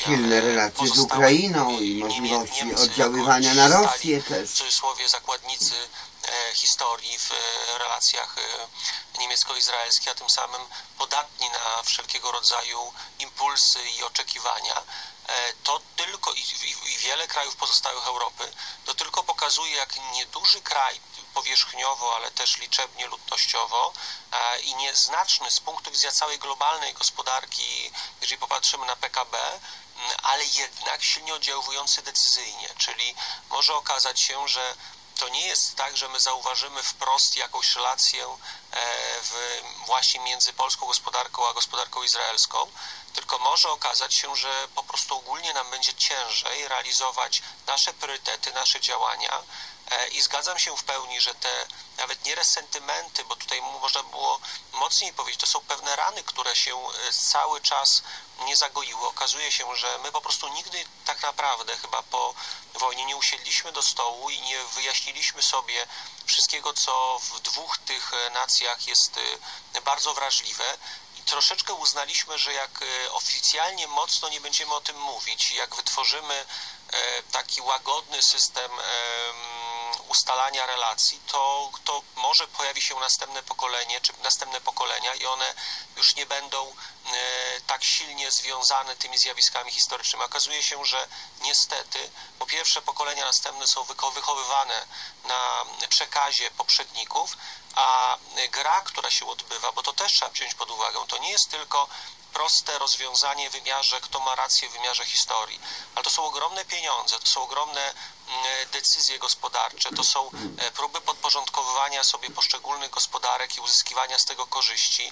silne relacje z Ukrainą i możliwości oddziaływania na Rosję też. W cudzysłowie zakładnicy historii w relacjach niemiecko-izraelskich, a tym samym podatni na wszelkiego rodzaju impulsy i oczekiwania. To tylko i wiele krajów pozostałych Europy, to tylko pokazuje, jak nieduży kraj powierzchniowo, ale też liczebnie, ludnościowo i nieznaczny z punktu widzenia całej globalnej gospodarki, jeżeli popatrzymy na PKB, ale jednak silnie oddziaływujący decyzyjnie, czyli może okazać się, że to nie jest tak, że my zauważymy wprost jakąś relację właśnie między polską gospodarką a gospodarką izraelską, tylko może okazać się, że po prostu ogólnie nam będzie ciężej realizować nasze priorytety, nasze działania i zgadzam się w pełni, że te nawet nie resentymenty, bo tutaj można było mocniej powiedzieć, to są pewne rany, które się cały czas nie zagoiły. Okazuje się, że my po prostu nigdy tak naprawdę chyba po wojnie nie usiedliśmy do stołu i nie wyjaśniliśmy sobie wszystkiego, co w dwóch tych nacjach jest bardzo wrażliwe. Troszeczkę uznaliśmy, że jak oficjalnie mocno nie będziemy o tym mówić, jak wytworzymy taki łagodny system ustalania relacji, to może pojawi się następne pokolenie, czy następne pokolenia i one już nie będą tak silnie związane tymi zjawiskami historycznymi. Okazuje się, że niestety po pierwsze pokolenia następne są wychowywane na przekazie poprzedników, a gra, która się odbywa, bo to też trzeba wziąć pod uwagę, to nie jest tylko proste rozwiązanie w wymiarze, kto ma rację w wymiarze historii, ale to są ogromne pieniądze, to są ogromne decyzje gospodarcze, to są próby podporządkowywania sobie poszczególnych gospodarek i uzyskiwania z tego korzyści,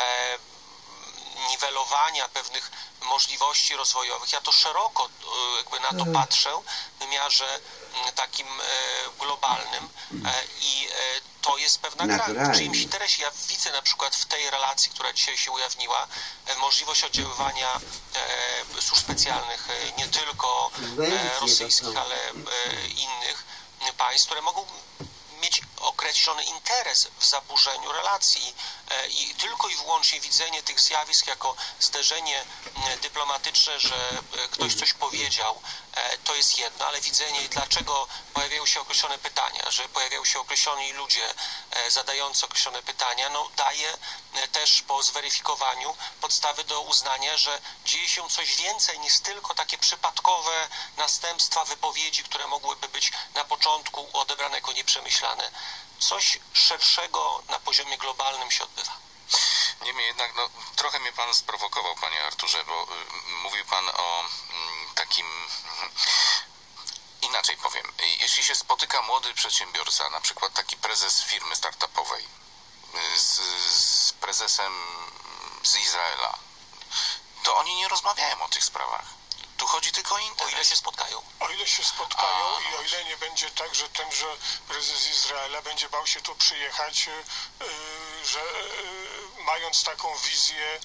niwelowania pewnych możliwości rozwojowych. Ja to szeroko jakby na to patrzę w wymiarze takim globalnym i to jest pewna gra. W czyimś interesie. Ja widzę na przykład w tej relacji, która dzisiaj się ujawniła, możliwość oddziaływania służb specjalnych, nie tylko rosyjskich, ale innych państw, które mogą mieć określony interes w zaburzeniu relacji i tylko i wyłącznie widzenie tych zjawisk jako zderzenie dyplomatyczne, że ktoś coś powiedział, to jest jedno, ale widzenie, dlaczego pojawiają się określone pytania, że pojawiają się określoni ludzie zadający określone pytania, no daje też po zweryfikowaniu podstawy do uznania, że dzieje się coś więcej niż tylko takie przypadkowe następstwa wypowiedzi, które mogłyby być na początku odebrane jako nieprzemyślane. Coś szerszego na poziomie globalnym się odbywa. Niemniej jednak, no, trochę mnie pan sprowokował, panie Arturze, bo mówił pan o takim... Inaczej powiem, jeśli się spotyka młody przedsiębiorca, na przykład taki prezes firmy startupowej z prezesem z Izraela, to oni nie rozmawiają o tych sprawach. Tu chodzi tylko o interes. O ile się spotkają. O ile się spotkają i o ile nie będzie tak, że tenże prezes Izraela będzie bał się tu przyjechać, że mając taką wizję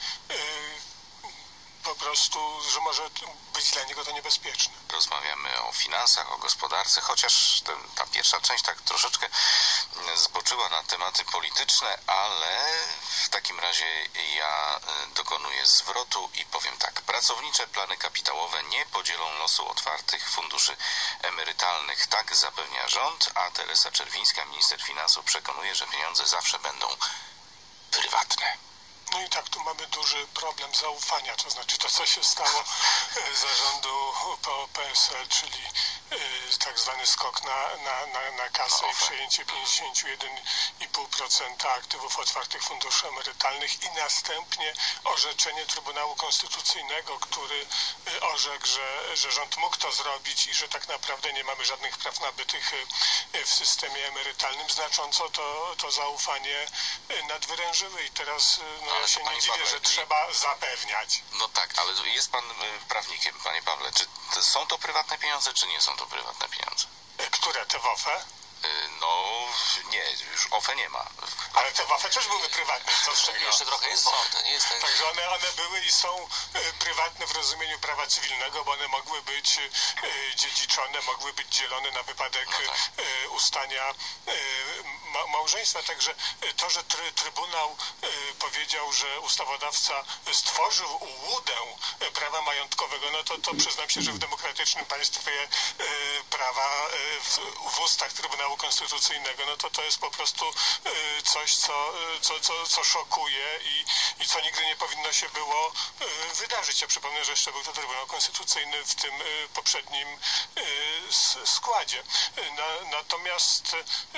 po prostu, że może być dla niego to niebezpieczne. Rozmawiamy o finansach, o gospodarce, chociaż ta pierwsza część tak troszeczkę zboczyła na tematy polityczne, ale w takim razie ja dokonuję zwrotu i powiem tak. Pracownicze plany kapitałowe nie podzielą losu otwartych funduszy emerytalnych. Tak zapewnia rząd, a Teresa Czerwińska, minister finansów, przekonuje, że pieniądze zawsze będą prywatne. No i tak, tu mamy duży problem zaufania, to znaczy to, co się stało zarządu PO-PSL, czyli tak zwany skok na kasę i przejęcie 51,5% aktywów otwartych funduszy emerytalnych i następnie orzeczenie Trybunału Konstytucyjnego, który orzekł, że rząd mógł to zrobić i że tak naprawdę nie mamy żadnych praw nabytych w systemie emerytalnym, znacząco to zaufanie nadwyrężyły i teraz ja się nie dziwię, że trzeba zapewniać. No tak, ale jest pan prawnikiem, panie Pawle. Czy są to prywatne pieniądze, czy nie są to prywatne pieniądze? Które? Te w OFE? No nie, już OFE nie ma. Ale te WAFE też były prywatne, co z czego? Jeszcze trochę jest WAFE, nie jest tak. Także one były i są prywatne w rozumieniu prawa cywilnego, bo one mogły być dziedziczone, mogły być dzielone na wypadek ustania małżeństwa. Także to, że Trybunał powiedział, że ustawodawca stworzył ułudę prawa majątkowego, no to przyznam się, że w demokratycznym państwie prawa w ustach Trybunału Konstytucyjnego, no to jest po prostu coś, co szokuje i co nigdy nie powinno się było wydarzyć. Ja przypomnę, że jeszcze był to Trybunał Konstytucyjny w tym poprzednim składzie. Natomiast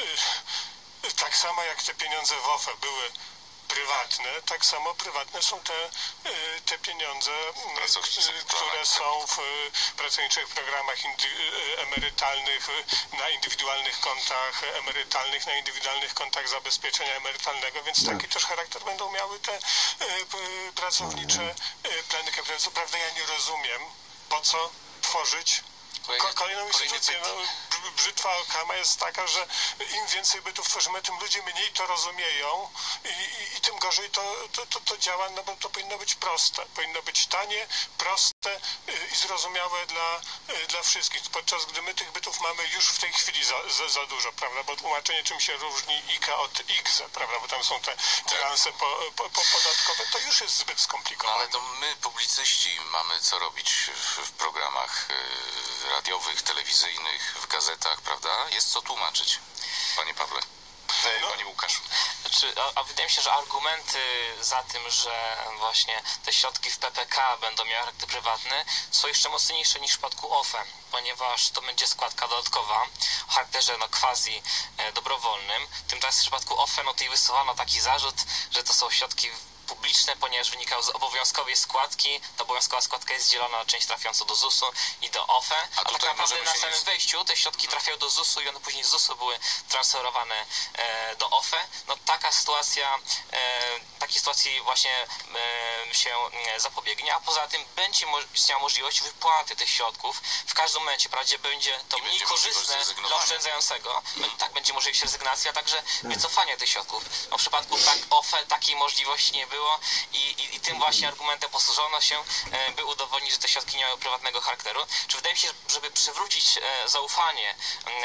tak samo jak te pieniądze w OFE były prywatne, tak samo prywatne są te pieniądze, które są w pracowniczych programach emerytalnych, na indywidualnych kontach emerytalnych, na indywidualnych kontach zabezpieczenia emerytalnego, więc taki też charakter będą miały te pracownicze plany kapitałowe. Co prawda ja nie rozumiem, po co tworzyć kolejną instytucję. Brzytwa Occama jest taka, że im więcej bytów tworzymy, tym ludzie mniej to rozumieją i tym gorzej to działa, no bo to powinno być proste. Powinno być tanie, proste i zrozumiałe dla wszystkich. Podczas gdy my tych bytów mamy już w tej chwili za dużo, prawda? Bo tłumaczenie, czym się różni IKE od IKZE, prawda? Bo tam są te bilanse podatkowe, to już jest zbyt skomplikowane. Ale to my, publicyści, mamy co robić w programach radiowych, telewizyjnych, w gazetach, prawda? Jest co tłumaczyć. Panie Pawle. Panie Łukaszu. A wydaje mi się, że argumenty za tym, że właśnie te środki w PPK będą miały charakter prywatny, są jeszcze mocniejsze niż w przypadku OFE, ponieważ to będzie składka dodatkowa o charakterze quasi dobrowolnym. Tymczasem w przypadku OFE tutaj wysuwano taki zarzut, że to są środki publiczne, ponieważ wynikało z obowiązkowej składki. Ta obowiązkowa składka jest dzielona na część trafiącą do ZUS-u i do OFE, a tak naprawdę na samym wejściu te środki trafiały do ZUS-u i one później z ZUS-u były transferowane do OFE. No taka sytuacja, takiej sytuacji właśnie się zapobiegnie, a poza tym będzie istniała możliwość wypłaty tych środków w każdym momencie. Wprawdzie będzie to mniej korzystne dla oszczędzającego, tak będzie możliwość rezygnacji, a także wycofania tych środków. No w przypadku OFE takiej możliwości nie było i tym właśnie argumentem posłużono się, by udowodnić, że te środki nie mają prywatnego charakteru. Czy wydaje mi się, żeby przywrócić zaufanie,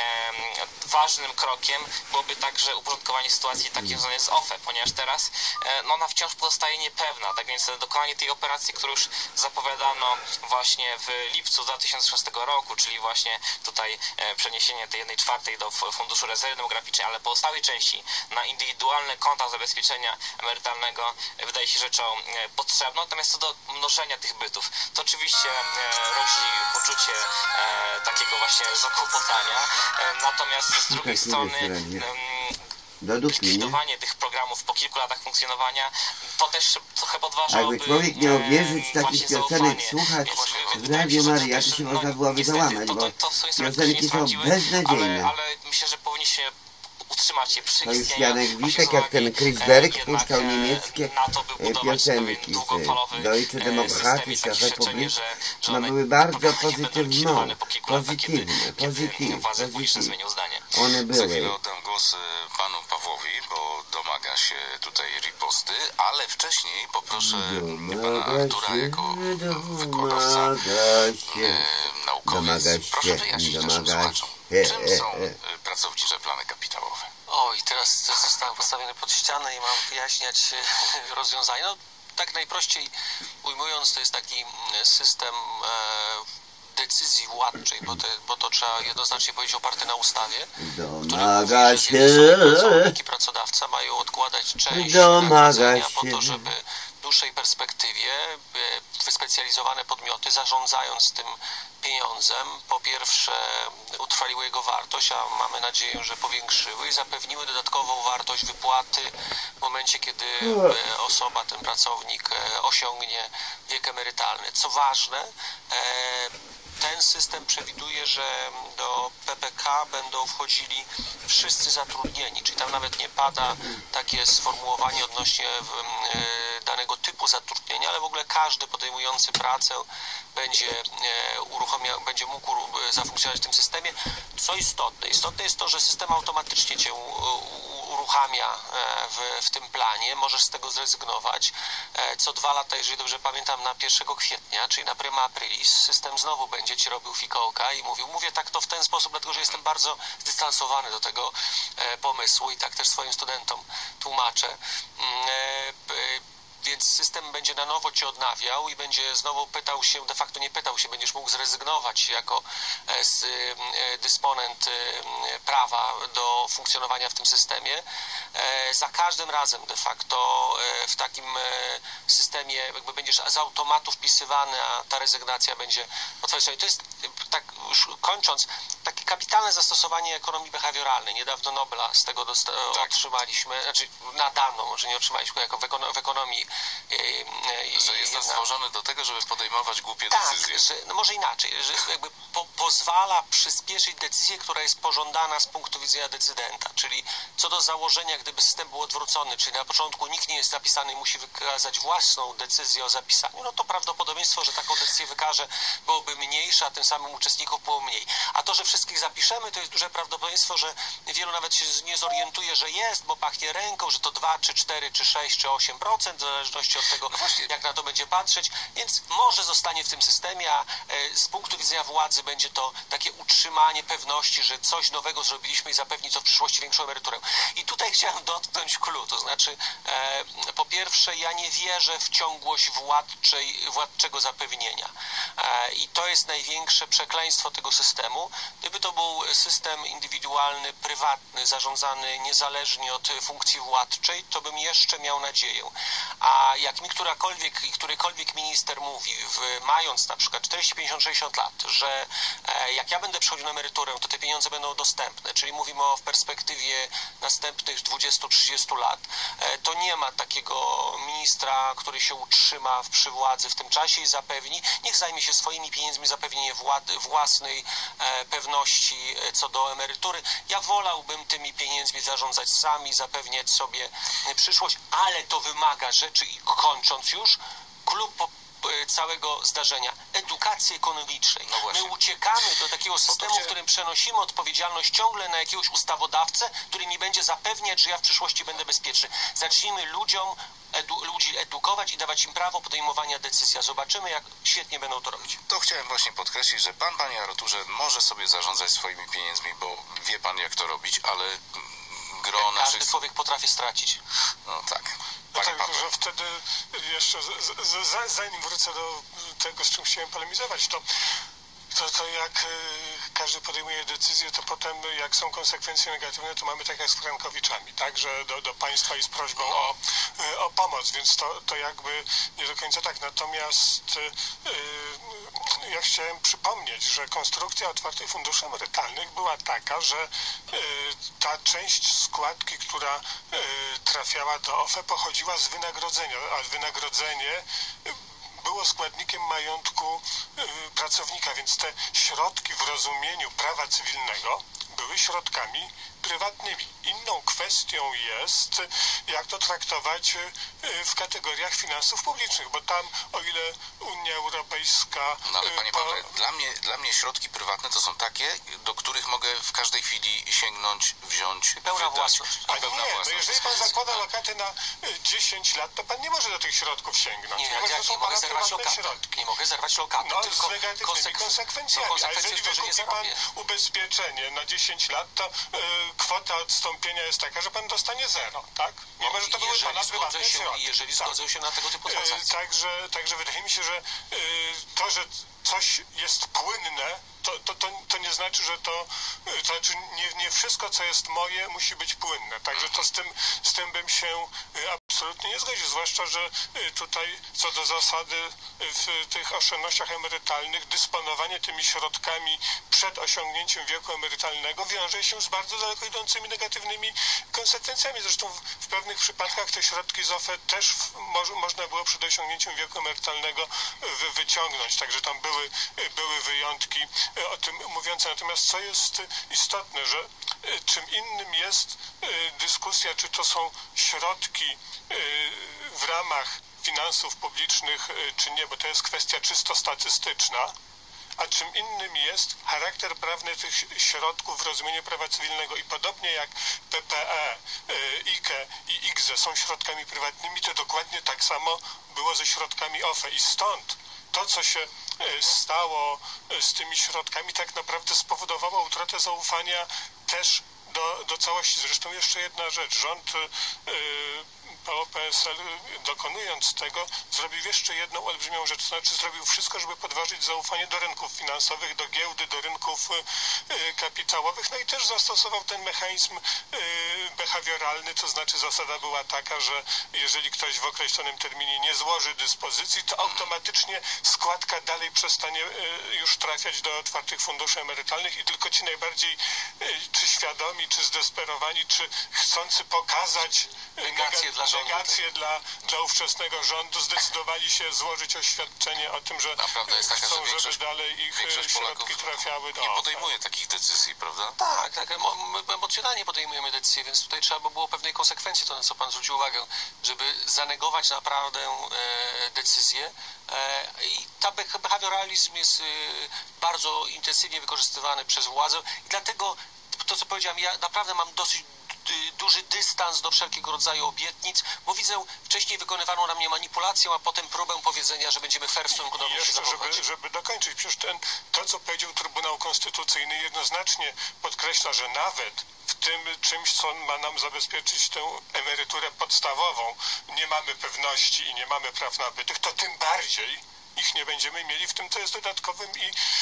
ważnym krokiem byłoby także uporządkowanie sytuacji takiej związanej z OFE, ponieważ teraz ona wciąż pozostaje niepewna, tak więc dokonanie tej operacji, którą już zapowiadano właśnie w lipcu 2006 roku, czyli właśnie tutaj przeniesienie tej 1/4 do Funduszu Rezerwy Demograficznej, ale pozostałej części na indywidualne konta zabezpieczenia emerytalnego wydaje się rzeczą potrzebną, natomiast co do mnożenia tych bytów, to oczywiście rodzi poczucie takiego właśnie zakłopotania, natomiast z drugiej strony likwidowanie tych programów po kilku latach funkcjonowania to też trochę podważałoby jakby człowiek miał wierzyć takich piosenek, słuchać w Radio Maryja, to się można byłoby załamać, bo piosenki są beznadziejne. Ale myślę, że powinniśmy utrzymać je przy to już Janek Witek, jak ten Chris Berg puszczał niemieckie piosenki z Deutsche Demokratie, Republik, no były bardzo pozytywne. One były. Za chwilę oddam głos panu Pawłowi, bo domaga się tutaj riposty, ale wcześniej poproszę pana Artura jako wykładowca, naukowiec. Proszę wyjaśnić naszym słuchaczom, czym są pracownicze plany kapitałowe? I teraz zostałem postawiony pod ścianę i mam wyjaśniać rozwiązanie. No, tak najprościej ujmując, to jest taki system decyzji władczej, bo to trzeba jednoznacznie powiedzieć, oparte na ustawie, Domaga się. Pracownik i pracodawca mają odkładać część wynagrodzenia po to, żeby w dłuższej perspektywie wyspecjalizowane podmioty, zarządzając tym pieniądzem, po pierwsze utrwaliły jego wartość, a mamy nadzieję, że powiększyły i zapewniły dodatkową wartość wypłaty w momencie, kiedy osoba, ten pracownik osiągnie wiek emerytalny. Co ważne, ten system przewiduje, że do PPK będą wchodzili wszyscy zatrudnieni, czyli tam nawet nie pada takie sformułowanie odnośnie danego typu zatrudnienia, ale w ogóle każdy podejmujący pracę będzie mógł zafunkcjonować w tym systemie. Co istotne? Istotne jest to, że system automatycznie cię uruchamia w tym planie, możesz z tego zrezygnować. Co 2 lata, jeżeli dobrze pamiętam, na 1 kwietnia, czyli na prima aprilis, system znowu będzie ci robił fikołka i mówię tak to w ten sposób, dlatego że jestem bardzo zdystansowany do tego pomysłu i tak też swoim studentom tłumaczę. Więc system będzie na nowo cię odnawiał i będzie znowu pytał się, de facto nie pytał się, będziesz mógł zrezygnować jako dysponent prawa do funkcjonowania w tym systemie. Za każdym razem de facto w takim systemie jakby będziesz z automatu wpisywany, a ta rezygnacja będzie po twojej stronie. To jest, tak już kończąc, takie kapitalne zastosowanie ekonomii behawioralnej. Niedawno Nobla z tego otrzymaliśmy, znaczy nadano, może nie otrzymaliśmy, jako w ekonomii. Że jest to stworzony do tego, żeby podejmować głupie decyzje. Że, no może inaczej, że jakby pozwala przyspieszyć decyzję, która jest pożądana z punktu widzenia decydenta, czyli co do założenia, gdyby system był odwrócony, czyli na początku nikt nie jest zapisany i musi wykazać własną decyzję o zapisaniu, no to prawdopodobieństwo, że taką decyzję wykaże, byłoby mniejsze, a tym samym uczestników było mniej. A to, że wszystkich zapiszemy, to jest duże prawdopodobieństwo, że wielu nawet się nie zorientuje, że jest, bo pachnie ręką, że to 2, czy 4, czy 6, czy 8%, w zależności od tego, jak na to będzie patrzeć, więc może zostanie w tym systemie, a z punktu widzenia władzy będzie to takie utrzymanie pewności, że coś nowego zrobiliśmy i zapewni to w przyszłości większą emeryturę. I tutaj chciałem dotknąć clou, to znaczy po pierwsze, ja nie wierzę w ciągłość władczego zapewnienia i to jest największe przekleństwo tego systemu. Gdyby to był system indywidualny, prywatny, zarządzany niezależnie od funkcji władczej, to bym jeszcze miał nadzieję. A jak mi którykolwiek minister mówi, mając na przykład 40, 50, 60 lat, że jak ja będę przechodził na emeryturę, to te pieniądze będą dostępne, czyli mówimy o perspektywie następnych 20-30 lat, to nie ma takiego ministra, który się utrzyma przy władzy w tym czasie i zapewni, niech zajmie się swoimi pieniędzmi, zapewnienie własnej pewności co do emerytury. Ja wolałbym tymi pieniędzmi zarządzać sami, zapewniać sobie przyszłość, ale to wymaga rzeczy i kończąc już, klub całego zdarzenia, edukacji ekonomicznej. No my uciekamy do takiego systemu, w którym przenosimy odpowiedzialność ciągle na jakiegoś ustawodawcę, który mi będzie zapewniać, że ja w przyszłości będę bezpieczny. Zacznijmy ludzi edukować i dawać im prawo podejmowania decyzji. Zobaczymy, jak świetnie będą to robić. To chciałem właśnie podkreślić, że panie Arturze, może sobie zarządzać swoimi pieniędzmi, bo wie pan, jak to robić, ale gro naszych... Każdy człowiek potrafi stracić. No tak. No tak, że wtedy jeszcze, zanim wrócę do tego, z czym chciałem polemizować, to jak każdy podejmuje decyzję, to potem jak są konsekwencje negatywne, to mamy tak jak z frankowiczami, tak, że do państwa i z prośbą o pomoc, więc to jakby nie do końca tak. Natomiast ja chciałem przypomnieć, że konstrukcja otwartych funduszy emerytalnych była taka, że ta część składki, która trafiała do OFE, pochodziła z wynagrodzenia, a wynagrodzenie było składnikiem majątku pracownika, więc te środki w rozumieniu prawa cywilnego były środkami prywatnymi. Inną kwestią jest, jak to traktować w kategoriach finansów publicznych, bo tam, o ile Unia Europejska... No ale panie Pawle, dla mnie środki prywatne to są takie, do których mogę w każdej chwili sięgnąć, wziąć, pełna własność. A nie, no jeżeli pan zakłada lokaty na 10 lat, to pan nie może do tych środków sięgnąć. Nie mogę zerwać lokatu. Nie mogę zerwać lokatu. No, tylko z negatywnymi konsekwencjami. A jeżeli wykupi pan ubezpieczenie na 10 lat, to kwota odstąpienia jest taka, że pan dostanie 0, tak? Mimo, że to były pana prywatne środki. Jeżeli zgodzę się na tego typu transakcje. Także wydaje mi się, że to, że coś jest płynne, to nie znaczy, że to znaczy nie wszystko, co jest moje, musi być płynne. Także to z tym bym się absolutnie nie zgodził, zwłaszcza, że tutaj co do zasady w tych oszczędnościach emerytalnych dysponowanie tymi środkami przed osiągnięciem wieku emerytalnego wiąże się z bardzo daleko idącymi negatywnymi konsekwencjami. Zresztą w pewnych przypadkach te środki z OFE też można było przed osiągnięciem wieku emerytalnego wyciągnąć. Także tam były wyjątki o tym mówiące. Natomiast co jest istotne, że czym innym jest dyskusja, czy to są środki w ramach finansów publicznych, czy nie, bo to jest kwestia czysto statystyczna, a czym innym jest charakter prawny tych środków w rozumieniu prawa cywilnego. I podobnie jak PPE, IKE i IKZE są środkami prywatnymi, to dokładnie tak samo było ze środkami OFE. I stąd to, co się stało z tymi środkami, tak naprawdę spowodowało utratę zaufania też do całości. Zresztą jeszcze jedna rzecz. Rząd PO-PSL, dokonując tego, zrobił jeszcze jedną olbrzymią rzecz, to znaczy zrobił wszystko, żeby podważyć zaufanie do rynków finansowych, do giełdy, do rynków kapitałowych, no i też zastosował ten mechanizm behawioralny, to znaczy zasada była taka, że jeżeli ktoś w określonym terminie nie złoży dyspozycji, to automatycznie składka dalej przestanie już trafiać do otwartych funduszy emerytalnych i tylko ci najbardziej czy świadomi, czy zdesperowani, czy chcący pokazać negację dla ówczesnego rządu zdecydowali się złożyć oświadczenie o tym, że prawda jest taka, chcą, że żeby dalej ich środki trafiały do nie podejmuje takich decyzji, prawda? Tak, my emocjonalnie podejmujemy decyzje, więc tutaj trzeba by było pewnej konsekwencji, to na co pan zwrócił uwagę, żeby zanegować naprawdę decyzję. I ta behawioralizm jest bardzo intensywnie wykorzystywany przez władzę i dlatego to, co powiedziałem, ja naprawdę mam dosyć duży dystans do wszelkiego rodzaju obietnic, bo widzę wcześniej wykonywaną na mnie manipulację, a potem próbę powiedzenia, że będziemy fair w stosunku do mnie się zachowywać. Żeby dokończyć, przecież to, co powiedział Trybunał Konstytucyjny, jednoznacznie podkreśla, że nawet w tym czymś, co ma nam zabezpieczyć tę emeryturę podstawową, nie mamy pewności i nie mamy praw nabytych, to tym bardziej ich nie będziemy mieli w tym, co jest dodatkowym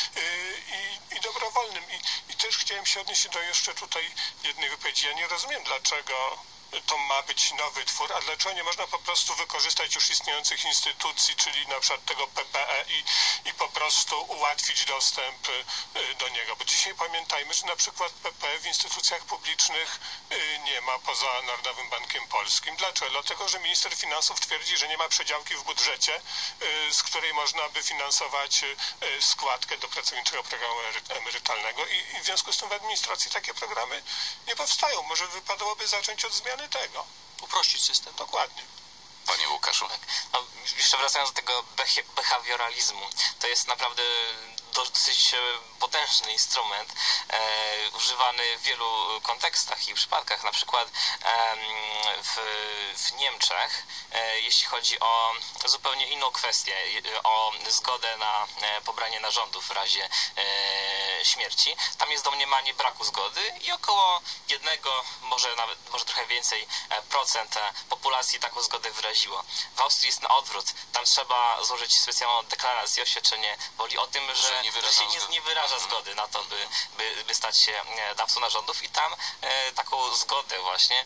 i dobrowolnym. I też chciałem się odnieść do jeszcze tutaj jednej wypowiedzi. Ja nie rozumiem, dlaczego to ma być nowy twór, a dlaczego nie można po prostu wykorzystać już istniejących instytucji, czyli na przykład tego PPE i po prostu ułatwić dostęp do niego. Bo dzisiaj pamiętajmy, że na przykład PPE w instytucjach publicznych nie ma poza Narodowym Bankiem Polskim. Dlaczego? Dlatego, że minister finansów twierdzi, że nie ma przedziałki w budżecie, z której można by finansować składkę do pracowniczego programu emerytalnego i w związku z tym w administracji takie programy nie powstają. Może wypadałoby zacząć od zmiany tego. Uprościć system. Dokładnie. Panie Łukaszu. No, jeszcze wracając do tego behawioralizmu, to jest naprawdę dosyć potężny instrument, używany w wielu kontekstach i przypadkach. Na przykład w Niemczech, jeśli chodzi o zupełnie inną kwestię, o zgodę na pobranie narządów w razie śmierci, tam jest domniemanie braku zgody i około 1, może trochę więcej procent populacji taką zgodę wyraziło. W Austrii jest na odwrót. Tam trzeba złożyć specjalną deklarację, oświadczenie woli o tym, że się nie wyraża zgody na to, by stać się dawcą narządów i tam taką zgodę właśnie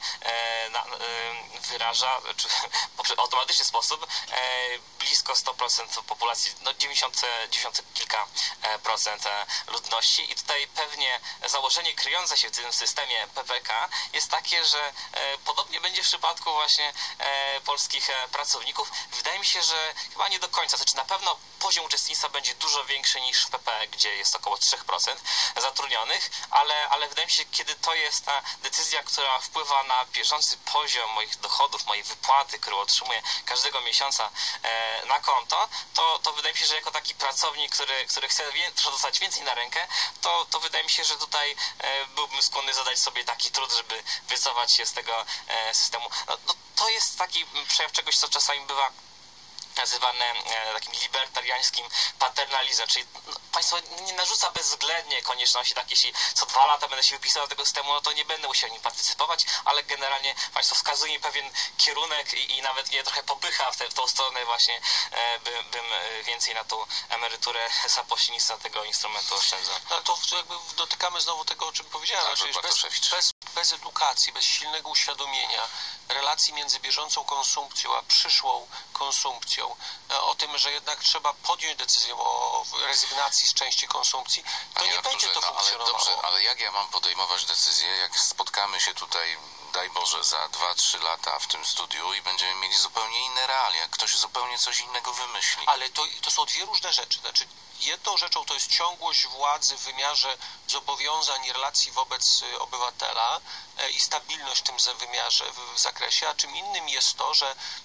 wyraża poprzez automatyczny sposób blisko 100% populacji, no 90 kilka procent ludności i tutaj pewnie założenie kryjące się w tym systemie PPK jest takie, że podobnie będzie w przypadku właśnie polskich pracowników. Wydaje mi się, że chyba nie do końca, znaczy na pewno poziom uczestnictwa będzie dużo większy niż w PPE, gdzie jest około 3% zatrudnionych, ale wydaje mi się, kiedy to jest ta decyzja, która wpływa na bieżący poziom moich dochodów, mojej wypłaty, którą otrzymuję każdego miesiąca na konto, to wydaje mi się, że jako taki pracownik, który chce dostać więcej na rękę, to wydaje mi się, że tutaj byłbym skłonny zadać sobie taki trud, żeby wycofać się z tego systemu. No, to jest taki przejaw czegoś, co czasami bywa nazywane takim libertariańskim paternalizmem, czyli państwo nie narzuca bezwzględnie konieczności, tak jeśli co 2 lata będę się wypisywał do tego systemu, no to nie będę musiał w nim partycypować, ale generalnie państwo wskazuje mi pewien kierunek i nawet mnie trochę popycha w tą stronę właśnie, bym więcej na tą emeryturę za pośrednictwem tego instrumentu oszczędzał. Ale to jakby dotykamy znowu tego, o czym powiedziałem, bez edukacji, bez silnego uświadomienia relacji między bieżącą konsumpcją a przyszłą konsumpcją, o tym, że jednak trzeba podjąć decyzję o rezygnacji z części konsumpcji, to nie będzie to funkcjonowało. Ale dobrze, ale jak ja mam podejmować decyzję, jak spotkamy się tutaj, daj Boże, za 2-3 lata w tym studiu i będziemy mieli zupełnie inne realia, ktoś zupełnie coś innego wymyśli. Ale to są dwie różne rzeczy. Znaczy, jedną rzeczą to jest ciągłość władzy w wymiarze zobowiązań i relacji wobec obywatela i stabilność w tym wymiarze, w zakresie, a czym innym jest to, że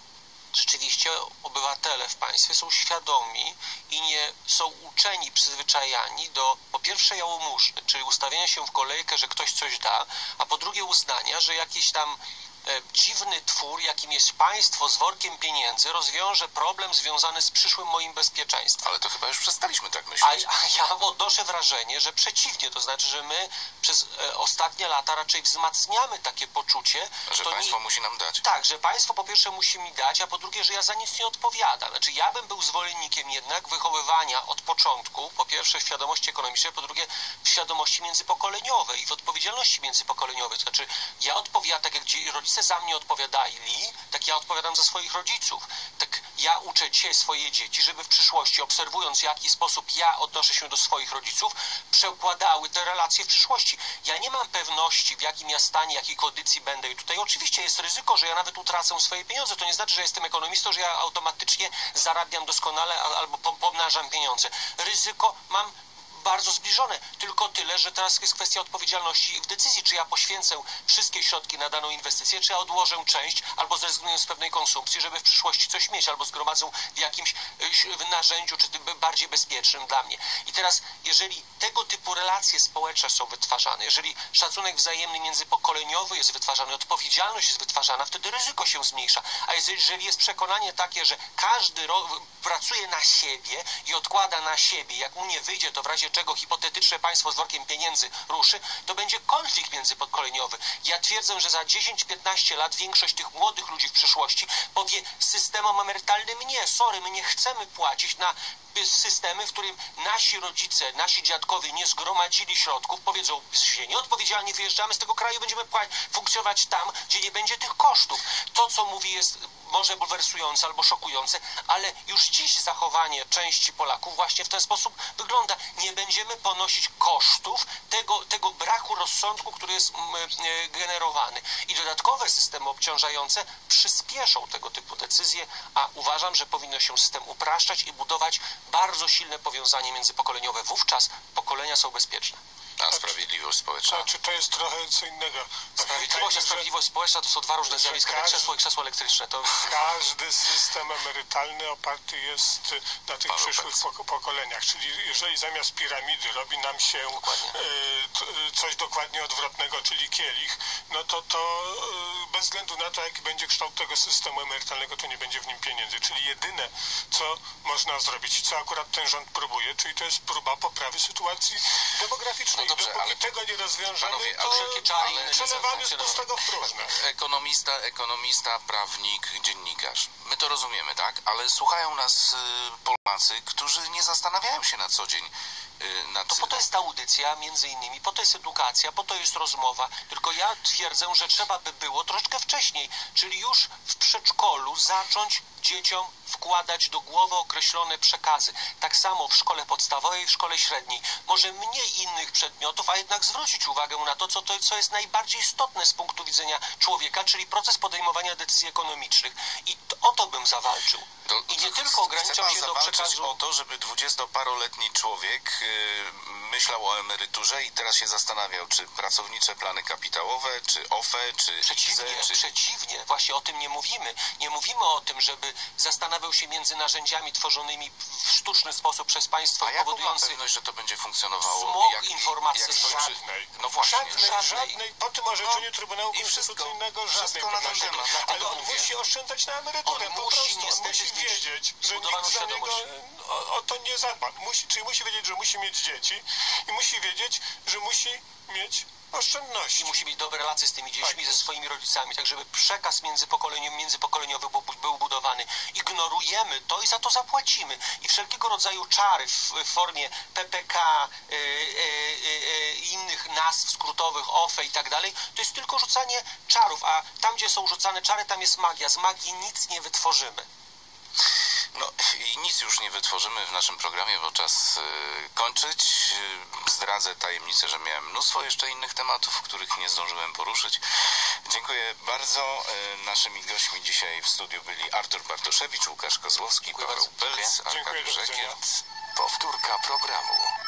rzeczywiście obywatele w państwie są świadomi i nie są uczeni, przyzwyczajani do, po pierwsze, jałmużny, czyli ustawienia się w kolejkę, że ktoś coś da, a po drugie uznania, że jakiś tam dziwny twór, jakim jest państwo z workiem pieniędzy, rozwiąże problem związany z przyszłym moim bezpieczeństwem. Ale to chyba już przestaliśmy tak myśleć. A ja odnoszę wrażenie, że przeciwnie, to znaczy, że my przez ostatnie lata raczej wzmacniamy takie poczucie, Że państwo musi nam dać. Tak, że państwo po pierwsze musi mi dać, a po drugie, że ja za nic nie odpowiadam. Znaczy ja bym był zwolennikiem jednak wychowywania od początku, po pierwsze w świadomości ekonomicznej, po drugie w świadomości międzypokoleniowej i w odpowiedzialności międzypokoleniowej. To znaczy ja odpowiadam, tak jak rodzice za mnie odpowiadali, tak ja odpowiadam za swoich rodziców. Tak ja uczę dzisiaj swoje dzieci, żeby w przyszłości, obserwując w jaki sposób ja odnoszę się do swoich rodziców, przekładały te relacje w przyszłości. Ja nie mam pewności, w jakim ja stanie, jakiej kondycji będę i tutaj oczywiście jest ryzyko, że ja nawet utracę swoje pieniądze. To nie znaczy, że jestem ekonomistą, że ja automatycznie zarabiam doskonale albo pomnażam pieniądze. Ryzyko mam bardzo zbliżone. Tylko tyle, że teraz jest kwestia odpowiedzialności w decyzji, czy ja poświęcę wszystkie środki na daną inwestycję, czy ja odłożę część, albo zrezygnuję z pewnej konsumpcji, żeby w przyszłości coś mieć, albo zgromadzę w jakimś narzędziu, czy bardziej bezpiecznym dla mnie. I teraz, jeżeli tego typu relacje społeczne są wytwarzane, jeżeli szacunek wzajemny międzypokoleniowy jest wytwarzany, odpowiedzialność jest wytwarzana, wtedy ryzyko się zmniejsza. A jeżeli jest przekonanie takie, że każdy pracuje na siebie i odkłada na siebie, jak mu nie wyjdzie, to w razie czego hipotetyczne państwo z workiem pieniędzy ruszy, to będzie konflikt międzypokoleniowy. Ja twierdzę, że za 10-15 lat większość tych młodych ludzi w przyszłości powie systemom emerytalnym nie, sorry, my nie chcemy płacić na systemy, w którym nasi rodzice, nasi dziadkowie nie zgromadzili środków, powiedzą, że nieodpowiedzialnie wyjeżdżamy z tego kraju, będziemy funkcjonować tam, gdzie nie będzie tych kosztów. To, co mówi, jest może bulwersujące albo szokujące, ale już dziś zachowanie części Polaków właśnie w ten sposób wygląda. Nie będziemy ponosić kosztów tego braku rozsądku, który jest generowany. I dodatkowe systemy obciążające przyspieszą tego typu decyzje, a uważam, że powinno się system upraszczać i budować bardzo silne powiązanie międzypokoleniowe. Wówczas pokolenia są bezpieczne. A sprawiedliwość społeczna? Czy to jest trochę co innego? Sprawiedliwość a sprawiedliwość społeczna to są dwa różne zjawiska, jak krzesło i krzesło elektryczne. To... Każdy system emerytalny oparty jest na tych przyszłych pokoleniach. Czyli jeżeli zamiast piramidy robi nam się coś dokładnie odwrotnego, czyli kielich, no to bez względu na to, jaki będzie kształt tego systemu emerytalnego, to nie będzie w nim pieniędzy. Czyli jedyne, co można zrobić i co akurat ten rząd próbuje, czyli to jest próba poprawy sytuacji demograficznej. Dobrze, dopóki ale tego nie rozwiążemy, panowie, to przelewamy z pustego w próżne. Ekonomista, prawnik, dziennikarz. My to rozumiemy, tak? Ale słuchają nas Polacy, którzy nie zastanawiają się na co dzień nad... To po to jest ta audycja, między innymi, po to jest edukacja, po to jest rozmowa. Tylko ja twierdzę, że trzeba by było troszeczkę wcześniej, czyli już w przedszkolu zacząć dzieciom wkładać do głowy określone przekazy. Tak samo w szkole podstawowej, w szkole średniej. Może mniej innych przedmiotów, a jednak zwrócić uwagę na to, co jest najbardziej istotne z punktu widzenia człowieka, czyli proces podejmowania decyzji ekonomicznych. I o to bym zawalczył. I nie tylko ograniczał się do przekazu... o to, żeby 20-paroletni człowiek myślał o emeryturze i teraz się zastanawiał, czy pracownicze plany kapitałowe, czy OFE, czy Przeciwnie, właśnie o tym nie mówimy. Nie mówimy o tym, żeby zastanawiał się między narzędziami tworzonymi w sztuczny sposób przez państwo, powodujący pewność, że to będzie funkcjonowało? smog informacyjny. No właśnie. Żadnej. Po tym orzeczeniu Trybunału Konstytucyjnego żadnej pewności. Ale on musi oszczędzać na emeryturę. Po prostu on musi wiedzieć, że nikt za niego o to nie zadba. Czyli musi wiedzieć, że musi mieć dzieci i musi wiedzieć, że musi mieć oszczędności. I musi mieć dobre relacje z tymi dziećmi, ze swoimi rodzicami, tak żeby przekaz międzypokoleniowy był budowany. Ignorujemy to i za to zapłacimy. I wszelkiego rodzaju czary w formie PPK, innych nazw skrótowych, OFE i tak dalej, to jest tylko rzucanie czarów, a tam, gdzie są rzucane czary, tam jest magia. Z magii nic nie wytworzymy. No i nic już nie wytworzymy w naszym programie, bo czas kończyć. Zdradzę tajemnicę, że miałem mnóstwo jeszcze innych tematów, których nie zdążyłem poruszyć. Dziękuję bardzo. Naszymi gośćmi dzisiaj w studiu byli Artur Bartoszewicz, Łukasz Kozłowski, Paweł Pelc, Arkadiusz Żekiet. Powtórka programu.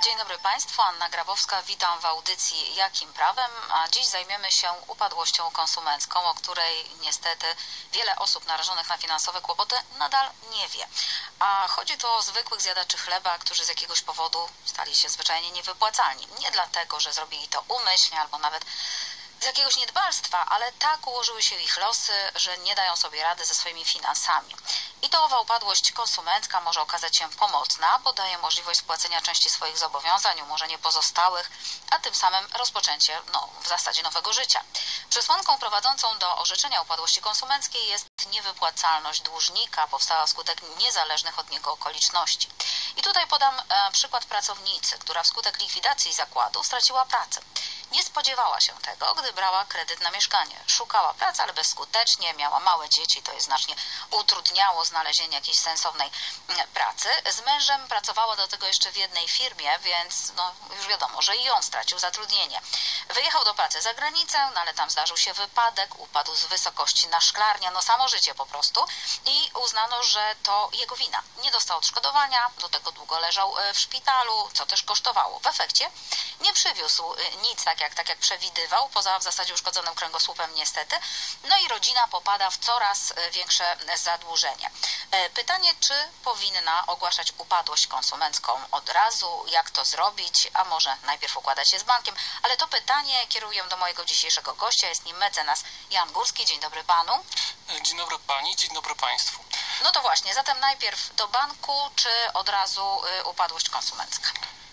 Dzień dobry Państwu, Anna Grabowska, witam w audycji Jakim Prawem, a dziś zajmiemy się upadłością konsumencką, o której niestety wiele osób narażonych na finansowe kłopoty nadal nie wie. A chodzi tu o zwykłych zjadaczy chleba, którzy z jakiegoś powodu stali się zwyczajnie niewypłacalni. Nie dlatego, że zrobili to umyślnie albo nawet z jakiegoś niedbalstwa, ale tak ułożyły się ich losy, że nie dają sobie rady ze swoimi finansami. I to owa upadłość konsumencka może okazać się pomocna, bo daje możliwość spłacenia części swoich zobowiązań, umorzenie pozostałych, a tym samym rozpoczęcie, w zasadzie nowego życia. Przesłanką prowadzącą do orzeczenia upadłości konsumenckiej jest niewypłacalność dłużnika, powstała wskutek niezależnych od niego okoliczności. I tutaj podam przykład pracownicy, która wskutek likwidacji zakładu straciła pracę. Nie spodziewała się tego, gdy brała kredyt na mieszkanie. Szukała pracy, ale bezskutecznie, miała małe dzieci, to jej znacznie utrudniało znalezienie jakiejś sensownej pracy. Z mężem pracowała do tego jeszcze w jednej firmie, więc już wiadomo, że i on stracił zatrudnienie. Wyjechał do pracy za granicę, ale tam zdarzył się wypadek, upadł z wysokości na szklarnię, samo życie po prostu i uznano, że to jego wina. Nie dostał odszkodowania, do tego długo leżał w szpitalu, co też kosztowało. W efekcie nie przywiózł nic tak jak przewidywał, poza w zasadzie uszkodzonym kręgosłupem niestety. I rodzina popada w coraz większe zadłużenie. Pytanie, czy powinna ogłaszać upadłość konsumencką od razu, jak to zrobić, a może najpierw układać się z bankiem, ale to pytanie kieruję do mojego dzisiejszego gościa, jest nim mecenas Jan Górski. Dzień dobry panu. Dzień dobry pani, dzień dobry państwu. No to właśnie, zatem najpierw do banku, czy od razu upadłość konsumencka?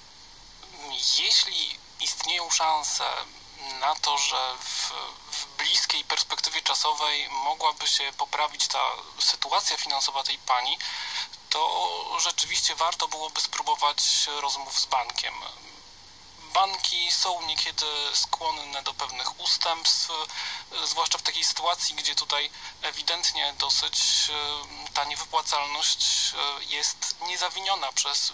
Jeśli istnieją szanse na to, że w bliskiej perspektywie czasowej mogłaby się poprawić ta sytuacja finansowa tej pani, to rzeczywiście warto byłoby spróbować rozmów z bankiem. Banki są niekiedy skłonne do pewnych ustępstw, zwłaszcza w takiej sytuacji, gdzie tutaj ewidentnie dosyć ta niewypłacalność jest niezawiniona przez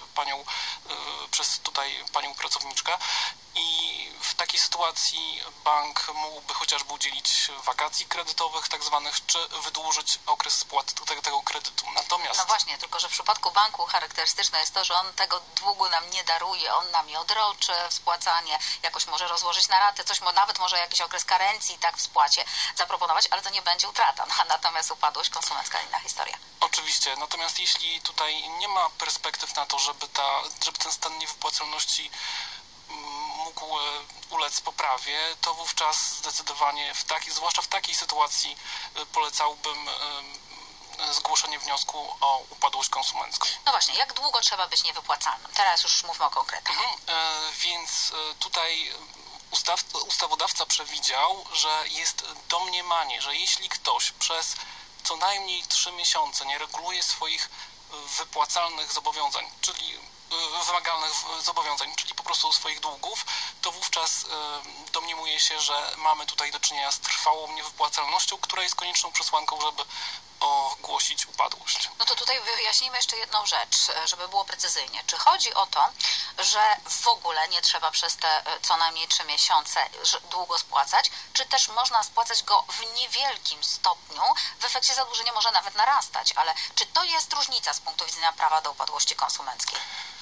panią pracowniczkę. I w takiej sytuacji bank mógłby chociażby udzielić wakacji kredytowych tak zwanych, czy wydłużyć okres spłaty tego kredytu. Natomiast... No właśnie, tylko że w przypadku banku charakterystyczne jest to, że on tego długu nam nie daruje, on nam je odroczy, spłacanie jakoś może rozłożyć na ratę, nawet może jakiś okres karencji w spłacie zaproponować, ale to nie będzie utrata. Natomiast upadłość konsumencka inna historia. Oczywiście, natomiast jeśli tutaj nie ma perspektyw na to, żeby ten stan niewypłacalności mógł ulec poprawie, to wówczas zdecydowanie zwłaszcza w takiej sytuacji polecałbym zgłoszenie wniosku o upadłość konsumencką. No właśnie, jak długo trzeba być niewypłacalnym? Teraz już mówmy o konkretach. Więc tutaj ustawodawca przewidział, że jest domniemanie, że jeśli ktoś przez co najmniej 3 miesiące nie reguluje swoich wypłacalnych zobowiązań, czyli wymagalnych zobowiązań, czyli po prostu swoich długów, to wówczas domniemuje się, że mamy tutaj do czynienia z trwałą niewypłacalnością, która jest konieczną przesłanką, żeby ogłosić upadłość. No to tutaj wyjaśnijmy jeszcze jedną rzecz, żeby było precyzyjnie. Czy chodzi o to, że w ogóle nie trzeba przez te co najmniej 3 miesiące długo spłacać, czy też można spłacać go w niewielkim stopniu, w efekcie zadłużenie może nawet narastać, ale czy to jest różnica z punktu widzenia prawa do upadłości konsumenckiej?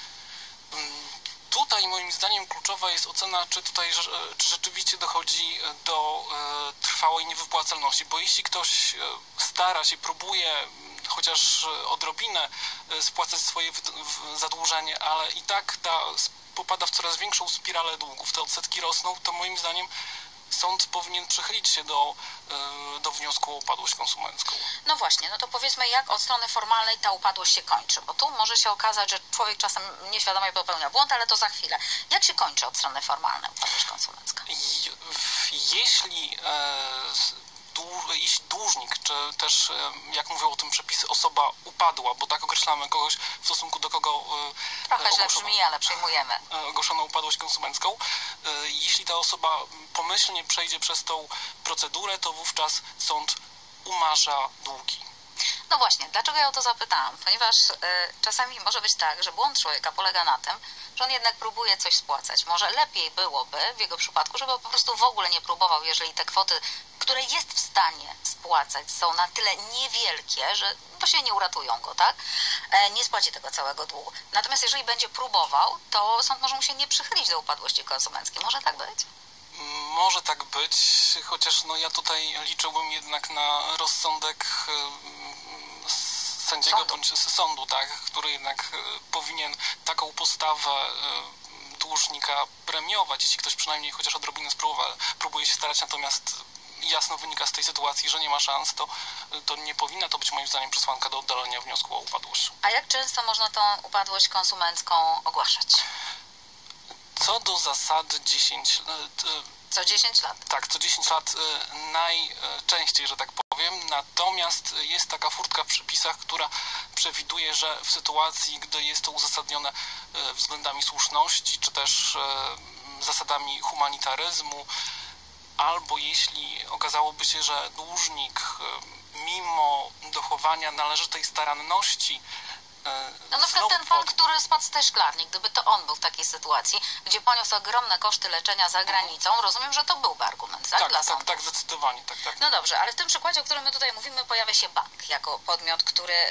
Tutaj moim zdaniem kluczowa jest ocena, czy rzeczywiście dochodzi do trwałej niewypłacalności, bo jeśli ktoś stara się, próbuje chociaż odrobinę spłacać swoje zadłużenie, ale i tak popada w coraz większą spiralę długów, te odsetki rosną, to moim zdaniem sąd powinien przychylić się do wniosku o upadłość konsumencką. No właśnie, no to powiedzmy, jak od strony formalnej ta upadłość się kończy, bo tu może się okazać, że człowiek czasem nieświadomie popełnia błąd, ale to za chwilę. Jak się kończy od strony formalnej upadłość konsumencka? Jeśli dłużnik, czy też, jak mówią o tym przepisy, osoba upadła, bo tak określamy kogoś, w stosunku do kogo trochę źle brzmi, ale przyjmujemy, ogłoszono upadłość konsumencką. Jeśli ta osoba pomyślnie przejdzie przez tą procedurę, to wówczas sąd umarza długi. No właśnie, dlaczego ja o to zapytałam? Ponieważ czasami może być tak, że błąd człowieka polega na tym, że on jednak próbuje coś spłacać. Może lepiej byłoby w jego przypadku, żeby po prostu w ogóle nie próbował, jeżeli te kwoty, które jest w stanie spłacać, są na tyle niewielkie, że to się nie uratują go, tak? Nie spłaci tego całego długu. Natomiast jeżeli będzie próbował, to sąd może mu się nie przychylić do upadłości konsumenckiej. Może tak być? Może tak być, chociaż ja tutaj liczyłbym jednak na rozsądek sędziego bądź sądu, tak, który jednak powinien taką postawę dłużnika premiować, jeśli ktoś przynajmniej chociaż odrobinę próbuje się starać, natomiast jasno wynika z tej sytuacji, że nie ma szans, to nie powinna to być moim zdaniem przesłanka do oddalenia wniosku o upadłość. A jak często można tą upadłość konsumencką ogłaszać? Co do zasady 10 Co 10 lat? Tak, co 10 lat najczęściej, że tak powiem. Natomiast jest taka furtka w przepisach, która przewiduje, że w sytuacji, gdy jest to uzasadnione względami słuszności, czy też zasadami humanitaryzmu, albo jeśli okazałoby się, że dłużnik mimo dochowania należytej staranności No na przykład ten pan, który spadł z tej szklarni, gdyby to on był w takiej sytuacji, gdzie poniósł ogromne koszty leczenia za granicą, rozumiem, że to byłby argument, tak? Dla sądu. Tak, zdecydowanie, tak. No dobrze, ale w tym przykładzie, o którym my tutaj mówimy, pojawia się bank jako podmiot,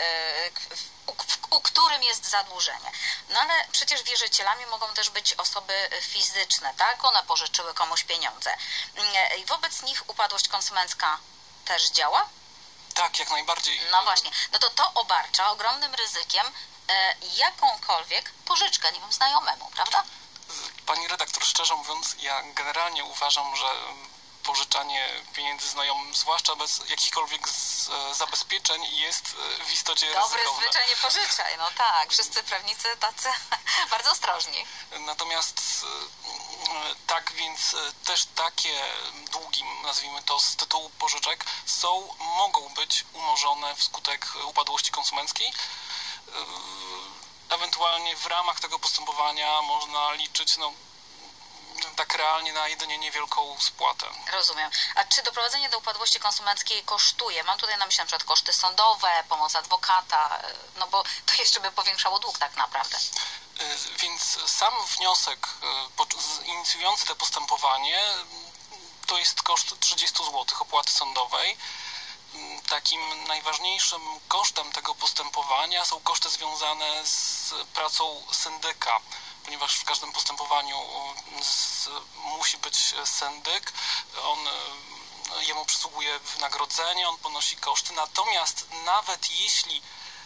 u którym jest zadłużenie. No ale przecież wierzycielami mogą też być osoby fizyczne, tak? One pożyczyły komuś pieniądze. I wobec nich upadłość konsumencka też działa? Tak, jak najbardziej. No właśnie, no to obarcza ogromnym ryzykiem jakąkolwiek pożyczkę, nie wiem, znajomemu, prawda? Pani redaktor, szczerze mówiąc, ja generalnie uważam, że pożyczanie pieniędzy znajomym, zwłaszcza bez jakichkolwiek zabezpieczeń, jest w istocie ryzykowne. Dobry zwyczaj nie pożyczaj, no tak, wszyscy prawnicy tacy bardzo ostrożni. Natomiast tak więc też takie długi, nazwijmy to z tytułu pożyczek, mogą być umorzone wskutek upadłości konsumenckiej. Ewentualnie w ramach tego postępowania można liczyć tak realnie na jedynie niewielką spłatę. Rozumiem. A czy doprowadzenie do upadłości konsumenckiej kosztuje? Mam tutaj na myśli na przykład koszty sądowe, pomoc adwokata, no bo to jeszcze by powiększało dług tak naprawdę. Więc sam wniosek inicjujący to postępowanie to jest koszt 30 zł opłaty sądowej. Takim najważniejszym kosztem tego postępowania są koszty związane z pracą syndyka, ponieważ w każdym postępowaniu musi być syndyk, jemu przysługuje wynagrodzenie, on ponosi koszty, natomiast nawet jeśli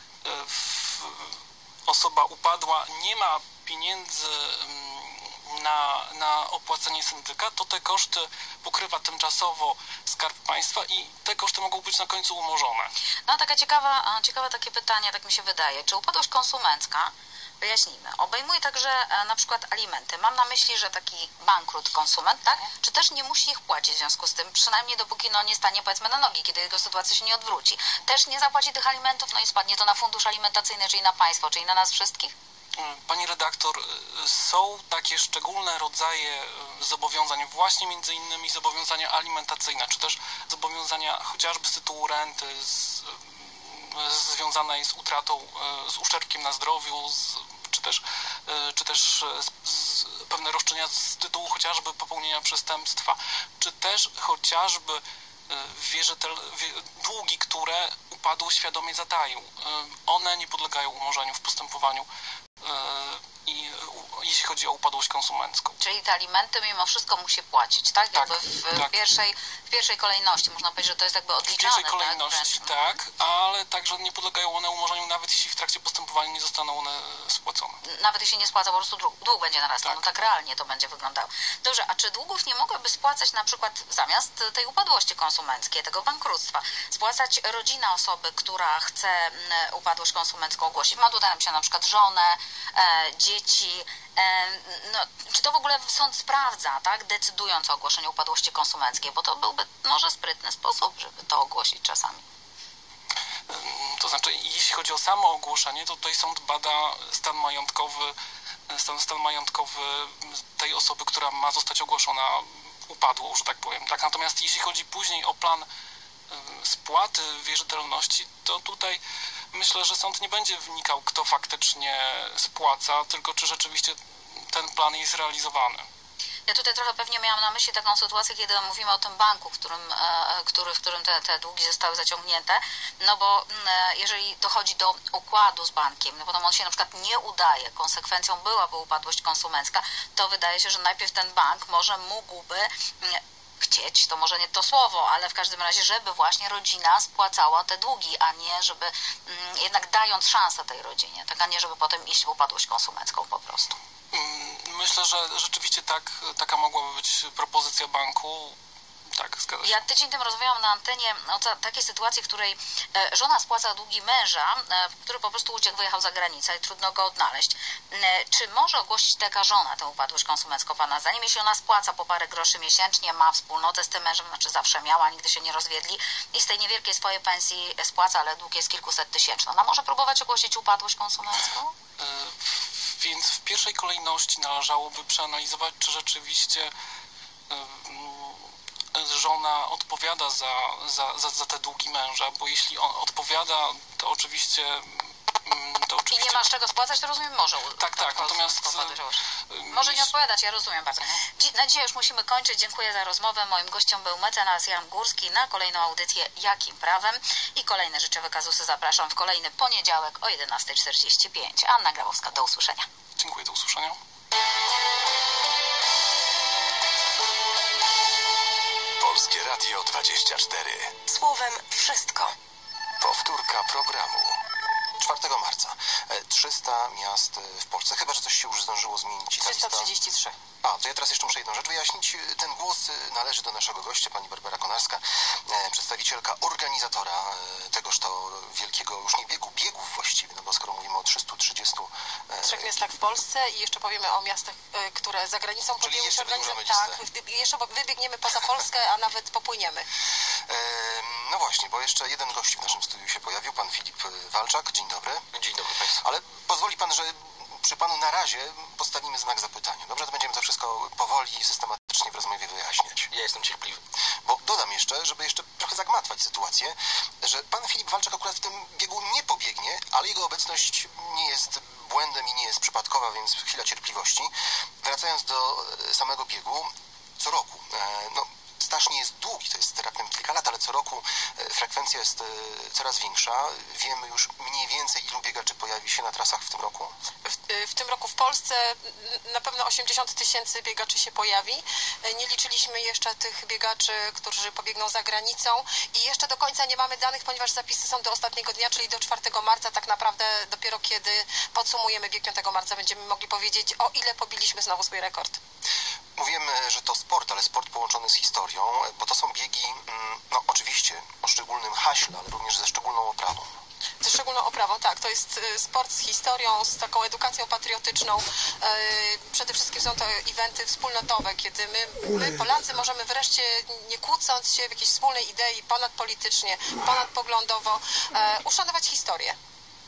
osoba upadła nie ma pieniędzy na opłacenie syndyka, to te koszty pokrywa tymczasowo Skarb Państwa i te koszty mogą być na końcu umorzone. No taka ciekawe takie pytanie, tak mi się wydaje. Czy upadłość konsumencka, wyjaśnijmy, obejmuje także na przykład alimenty? Mam na myśli, że taki bankrut konsument, tak? Czy też nie musi ich płacić w związku z tym, przynajmniej dopóki nie stanie powiedzmy na nogi, kiedy jego sytuacja się nie odwróci. Też nie zapłaci tych alimentów, no i spadnie to na fundusz alimentacyjny, czyli na państwo, czyli na nas wszystkich? Pani redaktor, są takie szczególne rodzaje zobowiązań, właśnie między innymi zobowiązania alimentacyjne, czy też zobowiązania chociażby z tytułu renty związanej z utratą, z uszczerbkiem na zdrowiu, czy też pewne roszczenia z tytułu chociażby popełnienia przestępstwa, czy też chociażby długi, które upadły świadomie zataił. One nie podlegają umorzeniu w postępowaniu i jeśli chodzi o upadłość konsumencką. Czyli te alimenty mimo wszystko musi płacić, tak? Tak, jakby w pierwszej kolejności, można powiedzieć, że to jest jakby odliczane. W pierwszej kolejności, tak, ale także nie podlegają one umorzeniu, nawet jeśli w trakcie postępowania nie zostaną one spłacone. Nawet jeśli nie spłaca, po prostu dług będzie narastał, tak. No tak realnie to będzie wyglądało. Dobrze, a czy długów nie mogłaby spłacać na przykład zamiast tej upadłości konsumenckiej, tego bankructwa, spłacać rodzina osoby, która chce upadłość konsumencką ogłosić? Ma tutaj na przykład żonę, dzieci. No, czy to w ogóle sąd sprawdza, tak, decydując o ogłoszeniu upadłości konsumenckiej, bo to byłby może sprytny sposób, żeby to ogłosić czasami. To znaczy, jeśli chodzi o samo ogłoszenie, to tutaj sąd bada stan majątkowy tej osoby, która ma zostać ogłoszona upadłą, że tak powiem. Tak? Natomiast jeśli chodzi później o plan spłaty wierzytelności, to tutaj myślę, że sąd nie będzie wnikał, kto faktycznie spłaca, tylko czy rzeczywiście ten plan jest realizowany. Ja tutaj trochę pewnie miałam na myśli taką sytuację, kiedy mówimy o tym banku, w którym te długi zostały zaciągnięte, no bo jeżeli dochodzi do układu z bankiem, no potem on się na przykład nie udaje, konsekwencją byłaby upadłość konsumencka, to wydaje się, że najpierw ten bank mógłby chcieć, to może nie to słowo, ale w każdym razie, żeby właśnie rodzina spłacała te długi, a nie żeby jednak dając szansę tej rodzinie, tak, a nie żeby potem iść w upadłość konsumencką po prostu. Myślę, że rzeczywiście taka mogłaby być propozycja banku. Tak, zgadza się. Ja tydzień temu rozmawiałam na antenie o takiej sytuacji, w której żona spłaca długi męża, który po prostu uciekł, wyjechał za granicę i trudno go odnaleźć. Czy może ogłosić taka żona tę upadłość konsumencką pana zdaniem? Jeśli ona spłaca po parę groszy miesięcznie, ma wspólnotę z tym mężem, znaczy zawsze miała, nigdy się nie rozwiedli i z tej niewielkiej swojej pensji spłaca, ale dług jest kilkuset tysięczny. Ona może próbować ogłosić upadłość konsumencką? Więc w pierwszej kolejności należałoby przeanalizować, czy rzeczywiście żona odpowiada za te długi męża, bo jeśli on odpowiada, to oczywiście... I nie ma z czego spłacać, to rozumiem, może. Tak, natomiast... Może nie odpowiadać, ja rozumiem bardzo. Na dzisiaj już musimy kończyć. Dziękuję za rozmowę. Moim gościem był mecenas Jan Górski. Na kolejną audycję Jakim prawem? I kolejne życiowe kazusy zapraszam w kolejny poniedziałek o 11:45. Anna Grabowska, do usłyszenia. Dziękuję, do usłyszenia. Polskie Radio 24. Słowem wszystko. Powtórka programu. 4 marca. 300 miast w Polsce. Chyba że coś się już zdążyło zmienić. 333. To ja teraz jeszcze muszę jedną rzecz wyjaśnić. Ten głos należy do naszego gościa, pani Barbara Konarska, przedstawicielka organizatora tegoż to wielkiego już nie biegów właściwie, no bo skoro mówimy o 333 miastach w Polsce i jeszcze powiemy o miastach, które za granicą podjęły się organizować. Tak, jeszcze wybiegniemy poza Polskę, a nawet popłyniemy. No właśnie, bo jeszcze jeden gość w naszym studiu się pojawił, pan Filip Walczak. Dzień dobry. Dzień dobry Państwu. Ale pozwoli pan, że przy panu na razie postawimy znak zapytania. Dobrze, to będziemy to wszystko powoli i systematycznie w rozmowie wyjaśniać. Ja jestem cierpliwy. Bo dodam jeszcze, żeby jeszcze trochę zagmatwać sytuację, że pan Filip Walczak akurat w tym biegu nie pobiegnie, ale jego obecność nie jest błędem i nie jest przypadkowa, więc chwila cierpliwości. Wracając do samego biegu, co roku, staż nie jest długi, to jest raptem kilka lat, ale co roku frekwencja jest coraz większa. Wiemy już mniej więcej, ilu biegaczy pojawi się na trasach w tym roku? W tym roku w Polsce na pewno 80 000 biegaczy się pojawi. Nie liczyliśmy jeszcze tych biegaczy, którzy pobiegną za granicą i jeszcze do końca nie mamy danych, ponieważ zapisy są do ostatniego dnia, czyli do 4 marca. Tak naprawdę dopiero kiedy podsumujemy bieg 5 marca będziemy mogli powiedzieć, o ile pobiliśmy znowu swój rekord. Mówimy, że to sport, ale sport połączony z historią, bo to są biegi, oczywiście o szczególnym haśle, ale również ze szczególną oprawą. Ze szczególną oprawą, tak. To jest sport z historią, z taką edukacją patriotyczną. Przede wszystkim są to eventy wspólnotowe, kiedy my Polacy, możemy wreszcie, nie kłócąc się w jakiejś wspólnej idei, ponadpolitycznie, ponadpoglądowo, uszanować historię.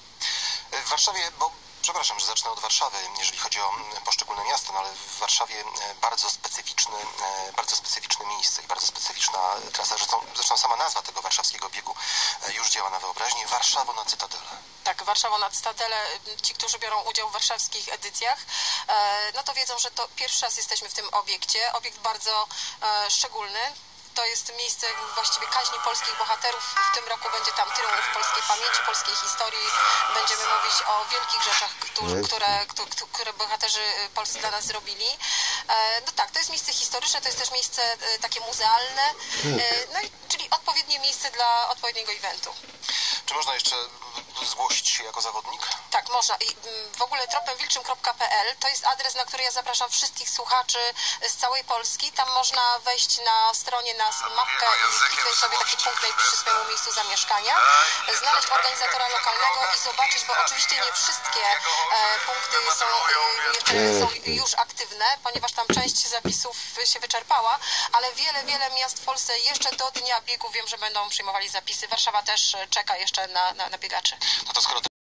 W Warszawie, przepraszam, że zacznę od Warszawy, jeżeli chodzi o poszczególne miasta, ale w Warszawie bardzo specyficzne miejsce i bardzo specyficzna trasa. Zresztą sama nazwa tego warszawskiego biegu już działa na wyobraźnię. Warszawo na Cytadelę. Tak, Warszawo na Cytadelę. Ci, którzy biorą udział w warszawskich edycjach, no to wiedzą, że to pierwszy raz jesteśmy w tym obiekcie. Obiekt bardzo szczególny. To jest miejsce właściwie kaźni polskich bohaterów. W tym roku będzie tam triumf polskiej pamięci, polskiej historii. Będziemy mówić o wielkich rzeczach, które bohaterzy polscy dla nas zrobili. No tak, to jest miejsce historyczne, to jest też miejsce takie muzealne, czyli odpowiednie miejsce dla odpowiedniego eventu. Czy można jeszcze zgłosić się jako zawodnik? Tak, można. I w ogóle tropemwilczym.pl to jest adres, na który ja zapraszam wszystkich słuchaczy z całej Polski. Tam można wejść na stronie na mapkę i kliknąć sobie taki punkt najbliższy swojemu miejscu zamieszkania, znaleźć organizatora lokalnego i zobaczyć, bo oczywiście nie wszystkie punkty są już aktywne, ponieważ tam część zapisów się wyczerpała, ale wiele miast w Polsce jeszcze do dnia biegu wiem, że będą przyjmowali zapisy. Warszawa też czeka jeszcze na biegaczy. No to skoro